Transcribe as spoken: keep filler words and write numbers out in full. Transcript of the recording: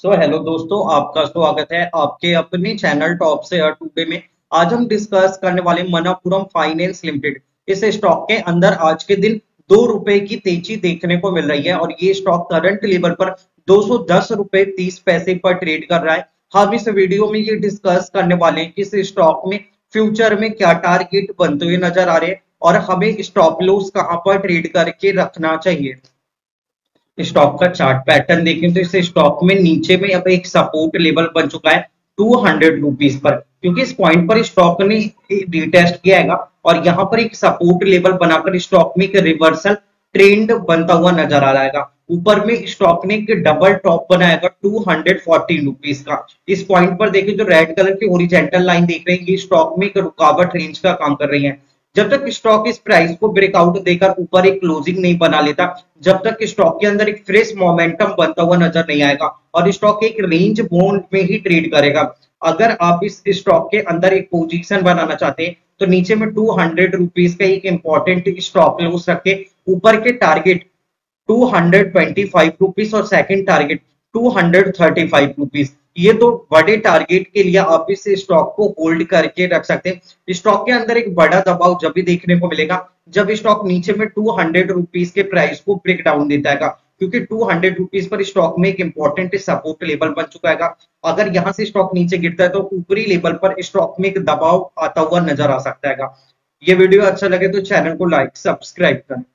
So hello दोस्तों, आपका स्वागत है आपके अपने चैनल टॉप से टुडे में। आज हम डिस्कस करने वाले मनप्पुरम फाइनेंस लिमिटेड। इस स्टॉक के अंदर आज के दिन दो रुपए की तेजी देखने को मिल रही है और ये स्टॉक करंट लेवल पर दो सौ दस रुपए तीस पैसे पर ट्रेड कर रहा है। हम इस वीडियो में ये डिस्कस करने वाले हैं कि इस स्टॉक में फ्यूचर में क्या टारगेट बनते हुए नजर आ रहे हैं और हमें स्टॉप लॉस कहां पर ट्रेड करके रखना चाहिए। स्टॉक का चार्ट पैटर्न देखें तो इस स्टॉक में नीचे में अब एक सपोर्ट लेवल बन चुका है टू हंड्रेड रुपीज पर, क्योंकि इस पॉइंट पर स्टॉक ने रिटेस्ट किया है और यहाँ पर एक सपोर्ट लेवल बनाकर स्टॉक में एक रिवर्सल ट्रेंड बनता हुआ नजर आ रहा है। ऊपर में स्टॉक ने एक डबल टॉप बनाएगा टू हंड्रेड फोर्टी रुपीज का। इस पॉइंट पर देखिए जो रेड कलर की ओरिजेंटल लाइन देख रहे हैं ये स्टॉक में एक रुकावट रेंज का काम कर रही है। जब तक स्टॉक इस प्राइस को ब्रेकआउट देकर ऊपर एक क्लोजिंग नहीं बना लेता, जब तक स्टॉक के अंदर एक फ्रेश मोमेंटम बनता हुआ नजर नहीं आएगा और स्टॉक एक रेंज बोन्ड में ही ट्रेड करेगा। अगर आप इस स्टॉक के अंदर एक पोजीशन बनाना चाहते हैं तो नीचे में टू हंड्रेड रुपीज का एक इंपॉर्टेंट स्टॉप लॉस रखे, ऊपर के target two hundred twenty five rupees और second target two hundred thirty five rupees. ये तो बड़े टारगेट के लिए आप इस स्टॉक को होल्ड करके रख सकते हैं। स्टॉक के अंदर एक बड़ा दबाव जब भी देखने को मिलेगा जब स्टॉक नीचे में टू हंड्रेड रुपीज के प्राइस को ब्रेक डाउन देता है, क्योंकि टू हंड्रेड रुपीज पर स्टॉक में एक इंपॉर्टेंट सपोर्ट लेवल बन चुका है। अगर यहां से स्टॉक नीचे गिरता है तो ऊपरी लेवल पर स्टॉक में एक दबाव आता हुआ नजर आ सकता है। ये वीडियो अच्छा लगे तो चैनल को लाइक सब्सक्राइब करें।